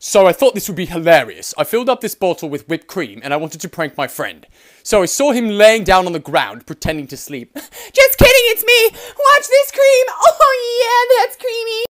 So I thought this would be hilarious. I filled up this bottle with whipped cream and I wanted to prank my friend. So I saw him laying down on the ground, pretending to sleep. Just kidding, it's me! Watch this cream! Oh yeah, that's creamy!